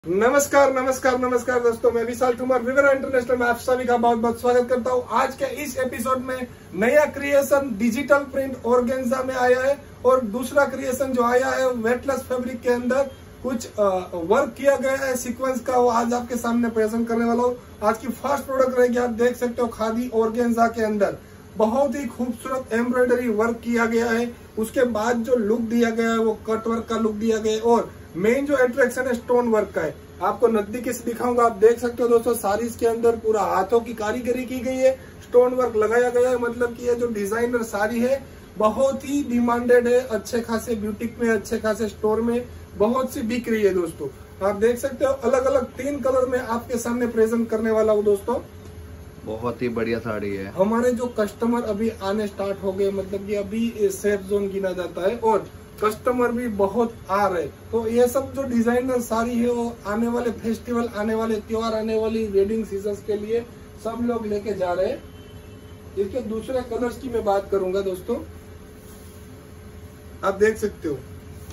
नमस्कार नमस्कार नमस्कार दोस्तों, मैं विशाल कुमार विवेरा इंटरनेशनल में आप सभी का बहुत बहुत स्वागत करता हूं। आज के इस एपिसोड में नया क्रिएशन डिजिटल प्रिंट ऑर्गेन्जा में आया है और दूसरा क्रिएशन जो आया है वेटलेस फैब्रिक के अंदर कुछ वर्क किया गया है सीक्वेंस का, वो आज आपके सामने प्रेजेंट करने वाला हूँ। आज की फर्स्ट प्रोडक्ट रहेगी, आप देख सकते हो खादी ऑर्गेन्जा के अंदर बहुत ही खूबसूरत एम्ब्रॉयडरी वर्क किया गया है। उसके बाद जो लुक दिया गया है वो कट वर्क का लुक दिया गया है और मेन जो अट्रैक्शन है स्टोन वर्क का है। आपको नजदीकी से दिखाऊंगा, आप देख सकते हो दोस्तों साड़ीज के अंदर पूरा हाथों की कारीगरी की गई है, स्टोन वर्क लगाया गया है। मतलब कि ये जो डिजाइनर साड़ी है बहुत ही डिमांडेड है, अच्छे खासे ब्यूटिक में, अच्छे खासे स्टोर में बहुत सी बिक रही है दोस्तों। आप देख सकते हो अलग अलग 3 कलर में आपके सामने प्रेजेंट करने वाला हूँ दोस्तों। बहुत ही बढ़िया साड़ी है। हमारे जो कस्टमर अभी आने स्टार्ट हो गए, मतलब कि अभी सेफ जोन गिना जाता है और कस्टमर भी बहुत आ रहे, तो ये सब जो डिजाइनर साड़ी है वो आने वाले फेस्टिवल, आने वाले त्योहार, आने वाली वेडिंग सीजन के लिए सब लोग लेके जा रहे हैं। इसके दूसरे कलर्स की मैं बात करूंगा दोस्तों, आप देख सकते हो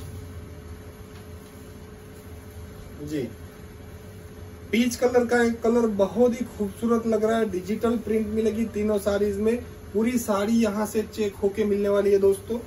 जी, पीच कलर का एक कलर बहुत ही खूबसूरत लग रहा है। डिजिटल प्रिंट मिलेगी तीनों साड़ीज में, पूरी साड़ी यहाँ से चेक होके मिलने वाली है दोस्तों।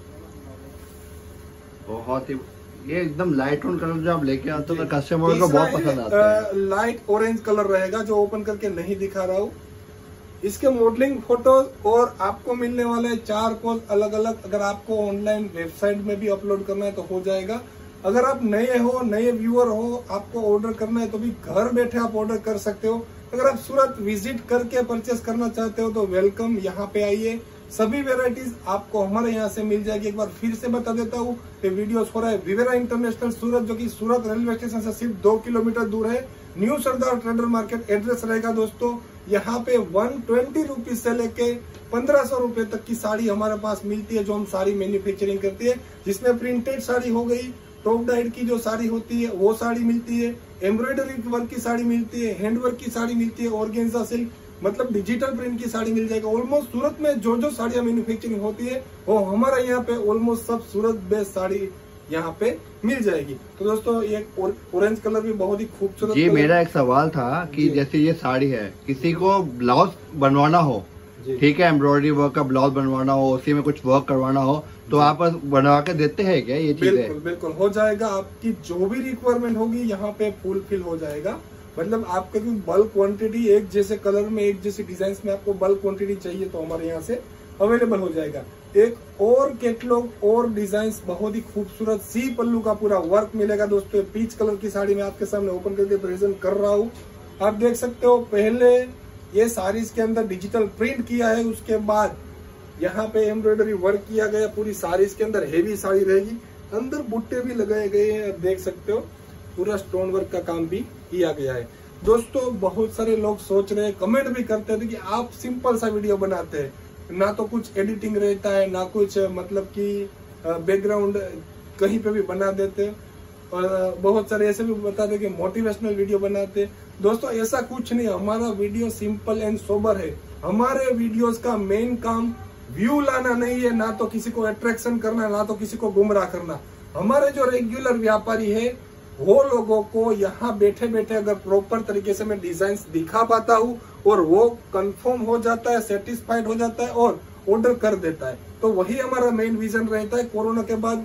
बहुत ही ये एकदम लाइट ऑन कलर जो आप लेके आते हो तो कस्टमर को बहुत पसंद आता है। लाइट ऑरेंज कलर रहेगा जो ओपन करके नहीं दिखा रहा हूँ। इसके मॉडलिंग फोटोज और आपको मिलने वाले 4 पोज अलग अलग। अगर आपको ऑनलाइन वेबसाइट में भी अपलोड करना है तो हो जाएगा। अगर आप नए हो, नए व्यूअर हो, आपको ऑर्डर करना है तो भी घर बैठे आप ऑर्डर कर सकते हो। अगर आप सूरत विजिट करके परचेस करना चाहते हो तो वेलकम, यहाँ पे आइए। सभी वेराइटीज आपको हमारे यहाँ से मिल जाएगी। एक बार फिर से बता देता हूँ, ये वीडियो हो रहा है विवेरा इंटरनेशनल सूरत, जो कि सूरत रेलवे स्टेशन से सिर्फ 2 किलोमीटर दूर है। New Sardar trader market address रहेगा दोस्तों। यहाँ पे 120 रुपीज से लेके 1500 रुपए तक की साड़ी हमारे पास मिलती है, जो हम साड़ी मैन्युफैक्चरिंग करती है, जिसमें प्रिंटेड साड़ी हो गई, टॉप डाइड की जो साड़ी होती है वो साड़ी मिलती है, एम्ब्रॉयडरी वर्क की साड़ी मिलती है, हैंड वर्क की साड़ी मिलती है, ऑर्गेन्जा सिल्क मतलब डिजिटल प्रिंट की साड़ी मिल जाएगा। ऑलमोस्ट सूरत में जो जो साड़ियाँ मैन्युफैक्चरिंग होती है वो हमारा यहाँ पे ऑलमोस्ट सब सूरत बेस्ड साड़ी यहाँ पे मिल जाएगी। तो दोस्तों ये ऑरेंज कलर भी बहुत ही खूबसूरत। जी मेरा एक सवाल था कि जैसे ये साड़ी है, किसी को ब्लाउज बनवाना हो, ठीक है, एम्ब्रॉयडरी वर्क का ब्लाउज बनवाना हो, उसी में कुछ वर्क करवाना हो, तो आप बनवा के देते हैं क्या ये चीजें? बिल्कुल बिल्कुल हो जाएगा। आपकी जो भी रिक्वायरमेंट होगी यहाँ पे फुलफिल हो जाएगा। मतलब आपके बल्क क्वांटिटी, एक जैसे कलर में, एक जैसे डिजाइन में आपको बल्क क्वांटिटी चाहिए तो हमारे यहाँ से अवेलेबल हो जाएगा। एक और कैटलॉग और डिजाइन बहुत ही खूबसूरत सी पल्लू का पूरा वर्क मिलेगा दोस्तों। पीच कलर की साड़ी में आपके सामने ओपन करके प्रेजेंट कर रहा हूँ। आप देख सकते हो पहले ये साड़ीज के अंदर डिजिटल प्रिंट किया है, उसके बाद यहाँ पे एम्ब्रॉयडरी वर्क किया गया पूरी साड़ीज के अंदर। हेवी साड़ी रहेगी, अंदर बुट्टे भी लगाए गए हैं, आप देख सकते हो पूरा स्टोन वर्क का काम भी किया गया है दोस्तों। बहुत सारे लोग सोच रहे हैं, कमेंट भी करते थे कि आप सिंपल सा वीडियो बनाते हैं, ना तो कुछ एडिटिंग रहता है, ना कुछ मतलब कि बैकग्राउंड कहीं पे भी बना देते, और बहुत सारे ऐसे भी बताते कि मोटिवेशनल वीडियो बनाते। दोस्तों ऐसा कुछ नहीं, हमारा वीडियो सिंपल एंड सोबर है। हमारे वीडियोस का मेन काम व्यू लाना नहीं है, ना तो किसी को अट्रैक्शन करना, ना तो किसी को गुमराह करना। हमारे जो रेगुलर व्यापारी है वो लोगों को यहाँ बैठे बैठे अगर प्रॉपर तरीके से मैं डिजाइन दिखा पाता हूँ और वो कंफर्म हो जाता है, सेटिस्फाइड हो जाता है और ऑर्डर कर देता है, तो वही हमारा मेन विजन रहता है। कोरोना के बाद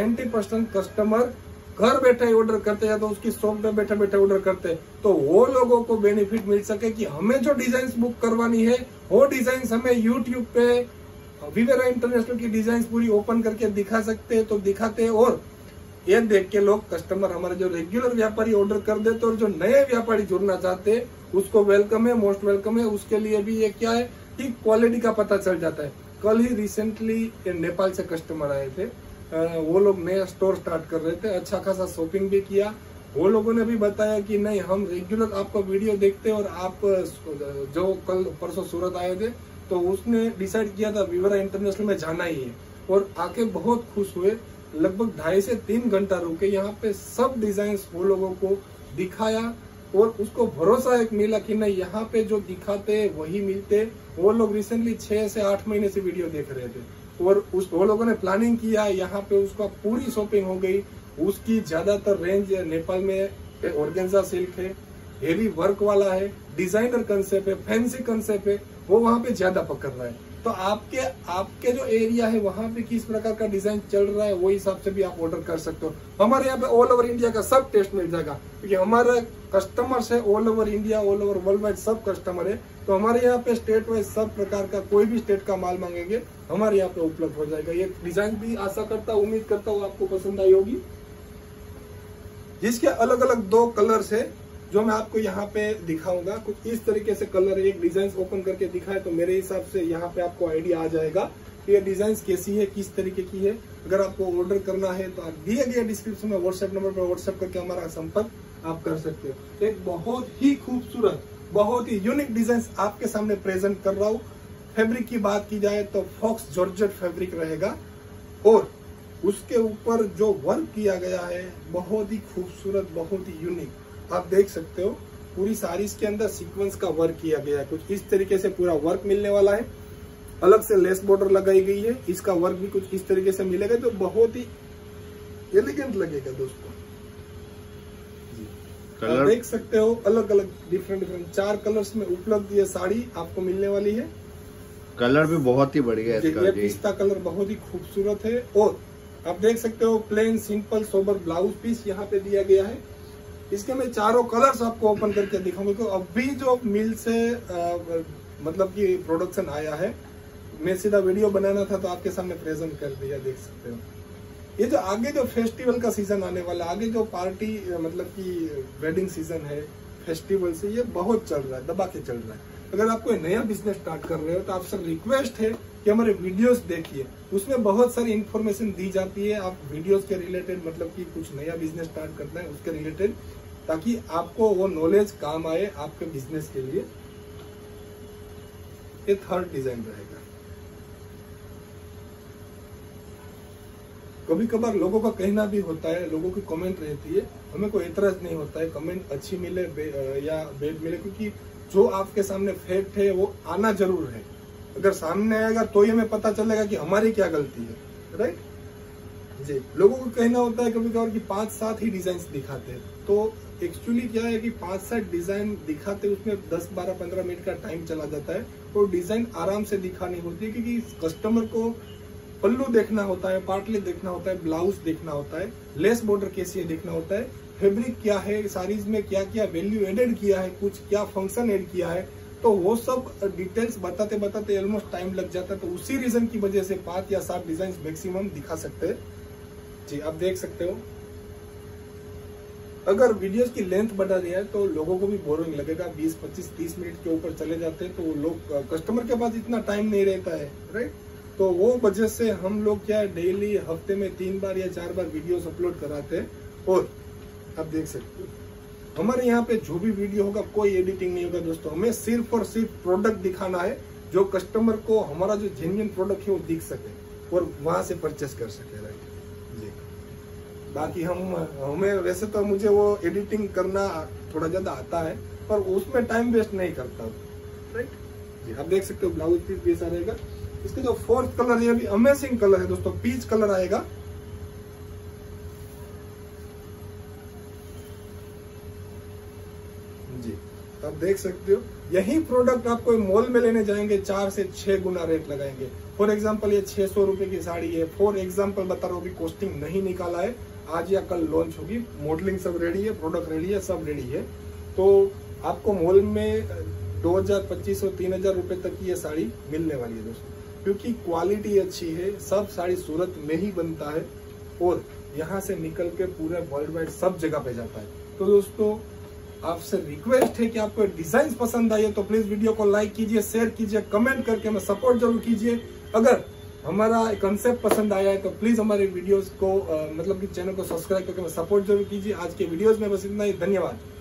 90% कस्टमर घर बैठे ऑर्डर करते हैं, तो उसकी शॉप पे बैठे बैठे ऑर्डर करते हैं, तो वो लोगों को बेनिफिट मिल सके कि हमें जो डिजाइन बुक करवानी है वो डिजाइन हमें यूट्यूब पे विवेरा इंटरनेशनल की डिजाइन पूरी ओपन करके दिखा सकते हैं, तो दिखाते हैं। और ये देख के लोग कस्टमर हमारे जो रेगुलर व्यापारी ऑर्डर कर देते, और जो नए व्यापारी जुड़ना चाहते हैं उसको वेलकम है, मोस्ट वेलकम है। उसके लिए भी ये क्या है कि क्वालिटी का पता चल जाता है। कल ही रिसेंटली नेपाल से कस्टमर आए थे, वो लोग नया स्टोर स्टार्ट कर रहे थे, अच्छा खासा शॉपिंग भी किया। वो लोगों ने भी बताया कि नहीं, हम रेगुलर आपका वीडियो देखते हैं, और आप जो कल परसों सूरत आए थे तो उसने डिसाइड किया था विवेरा इंटरनेशनल में जाना ही है, और आके बहुत खुश हुए। लगभग 2.5 से 3 घंटा रुके, यहाँ पे सब डिजाइन वो लोगों को दिखाया और उसको भरोसा एक मिला कि नहीं, यहाँ पे जो दिखाते वही मिलते। वो लोग रिसेंटली 6 से 8 महीने से वीडियो देख रहे थे, और वो लोगों ने प्लानिंग किया, यहाँ पे उसका पूरी शॉपिंग हो गई। उसकी ज्यादातर रेंज नेपाल में ऑर्गेन्जा सिल्क है, हेवी वर्क वाला है, डिजाइनर कंसेप्ट है, फैंसी कंसेप्ट है, वो वहां पे ज्यादा पकड़ रहा है। तो आपके जो एरिया है वहां पे किस प्रकार का डिजाइन चल रहा है वो हिसाब से भी आप ऑर्डर कर सकते हो। हमारे यहाँ पे ऑल ओवर इंडिया का सब टेस्ट मिल जाएगा, क्योंकि हमारे कस्टमर्स है all over India, all over world wide सब कस्टमर है। तो हमारे यहाँ पे स्टेट वाइज सब प्रकार का कोई भी स्टेट का माल मांगेंगे हमारे यहाँ पे उपलब्ध हो जाएगा। ये डिजाइन भी आशा करता हूँ, उम्मीद करता हूँ आपको पसंद आई होगी। जिसके अलग अलग 2 कलर्स है जो मैं आपको यहाँ पे दिखाऊंगा। कुछ इस तरीके से कलर, एक डिजाइन ओपन करके दिखाए तो मेरे हिसाब से यहाँ पे आपको आइडिया आ जाएगा कि ये डिजाइन कैसी है, किस तरीके की है। अगर आपको ऑर्डर करना है तो आप दिए गए डिस्क्रिप्शन में व्हाट्सएप नंबर पर व्हाट्सएप करके हमारा संपर्क आप कर सकते हो। एक बहुत ही खूबसूरत, बहुत ही यूनिक डिजाइन आपके सामने प्रेजेंट कर रहा हूँ। फैब्रिक की बात की जाए तो फॉक्स जॉर्जेट फैब्रिक रहेगा और उसके ऊपर जो वर्क किया गया है बहुत ही खूबसूरत, बहुत ही यूनिक। आप देख सकते हो पूरी साड़ीज के अंदर सीक्वेंस का वर्क किया गया है। कुछ इस तरीके से पूरा वर्क मिलने वाला है। अलग से लेस बॉर्डर लगाई गई है, इसका वर्क भी कुछ इस तरीके से मिलेगा जो बहुत ही एलिगेंट लगेगा दोस्तों। आप देख सकते हो अलग अलग डिफरेंट 4 कलर्स में उपलब्ध ये साड़ी आपको मिलने वाली है। कलर भी बहुत ही बढ़िया है इसका। ये पिस्ता कलर बहुत ही खूबसूरत है और आप देख सकते हो plain simple sober blouse piece यहाँ पे दिया गया है। इसके मैं चारों कलर्स आपको ओपन करके दिखाऊंगा। तो अभी जो मिल से मतलब कि प्रोडक्शन आया है, मैं सीधा वीडियो बनाना था तो आपके सामने प्रेजेंट कर दिया, देख सकते हो। ये जो आगे जो फेस्टिवल का सीजन आने वाला, आगे जो पार्टी मतलब कि वेडिंग सीजन है, फेस्टिवल से ये बहुत चल रहा है, दबा के चल रहा है। अगर आप कोई नया बिजनेस स्टार्ट कर रहे हो तो आपसे रिक्वेस्ट है कि हमारे वीडियोस देखिए, उसमें बहुत सारी इन्फॉर्मेशन दी जाती है। आप वीडियोस के रिलेटेड मतलब कि कुछ नया बिजनेस स्टार्ट करना है उसके रिलेटेड, ताकि आपको वो नॉलेज काम आए आपके बिजनेस के लिए। ये 3rd डिजाइन रहेगा। कभी कभार लोगों का कहना भी होता है, लोगों की कमेंट रहती है, हमें कोई एतराज नहीं होता है कमेंट अच्छी मिले या बेड मिले, क्योंकि जो आपके सामने फैक्ट है वो आना जरूर है। अगर सामने आएगा तो ही हमें पता चलेगा कि हमारी क्या गलती है, राइट जी। लोगों को कहना होता है कभी कभार कि 5-7 ही डिजाइन दिखाते हैं, तो एक्चुअली क्या है कि 5-7 डिजाइन दिखाते उसमें 10-12-15 मिनट का टाइम चला जाता है और डिजाइन आराम से दिखानी होती है, क्योंकि कस्टमर को पल्लू देखना होता है, पाटली देखना होता है, ब्लाउज देखना होता है, लेस बॉर्डर कैसी है देखना होता है, फैब्रिक क्या है, साड़ीज में क्या क्या वैल्यू एडेड किया है, कुछ क्या फंक्शन ऐड किया है, तो वो सब डिटेल्स बताते बताते ऑलमोस्ट टाइम लग जाता है। तो उसी रीजन की वजह से 5 या 7 डिजाइन मैक्सिमम दिखा सकते हैं जी। आप देख सकते हो अगर वीडियोस की लेंथ बढ़ा दिया है तो लोगों को भी बोरिंग लगेगा। 20, 25, 30 मिनट के ऊपर चले जाते हैं तो लोग, कस्टमर के पास इतना टाइम नहीं रहता है, राइट। तो वो वजह से हम लोग क्या है डेली हफ्ते में 3 बार या 4 बार वीडियोस अपलोड कराते हैं। और आप देख सकते हो हमारे यहाँ पे जो भी वीडियो होगा कोई एडिटिंग नहीं होगा दोस्तों। हमें सिर्फ और सिर्फ प्रोडक्ट दिखाना है, जो कस्टमर को हमारा जो जेन्युइन प्रोडक्ट है वो दिख सके और वहां से परचेस कर सके, राइट जी। बाकी हमें वैसे तो मुझे वो एडिटिंग करना थोड़ा ज्यादा आता है, पर उसमें टाइम वेस्ट नहीं करता, राइट जी। आप देख सकते हो ब्लाउज पीस भी ऐसा रहेगा। इसका जो 4th कलर है अभी अमेजिंग कलर है दोस्तों, पीच कलर आएगा। जी आप देख सकते हो यही प्रोडक्ट आपको मॉल में लेने जाएंगे 4 से 6 गुना रेट लगाएंगे। फॉर एग्जांपल ये 600 रुपए की साड़ी है, फॉर एग्जांपल बता रहा हूँ, अभी कॉस्टिंग नहीं निकाला है, आज या कल लॉन्च होगी। मॉडलिंग सब रेडी है, प्रोडक्ट रेडी है, सब रेडी है। तो आपको मॉल में 2000-2500-3000 रुपए तक की ये साड़ी मिलने वाली है दोस्तों, क्योंकि क्वालिटी अच्छी है। सब साड़ी सूरत में ही बनता है और यहाँ से निकल के पूरे वर्ल्ड वाइड सब जगह पे जाता है। तो दोस्तों आपसे रिक्वेस्ट है कि आपको डिजाइन पसंद आई है तो प्लीज वीडियो को लाइक कीजिए, शेयर कीजिए, कमेंट करके हमें सपोर्ट जरूर कीजिए। अगर हमारा कंसेप्ट पसंद आया है तो प्लीज हमारे वीडियोस को मतलब कि चैनल को सब्सक्राइब करके हमें सपोर्ट जरूर कीजिए। आज के वीडियोस में बस इतना ही, धन्यवाद।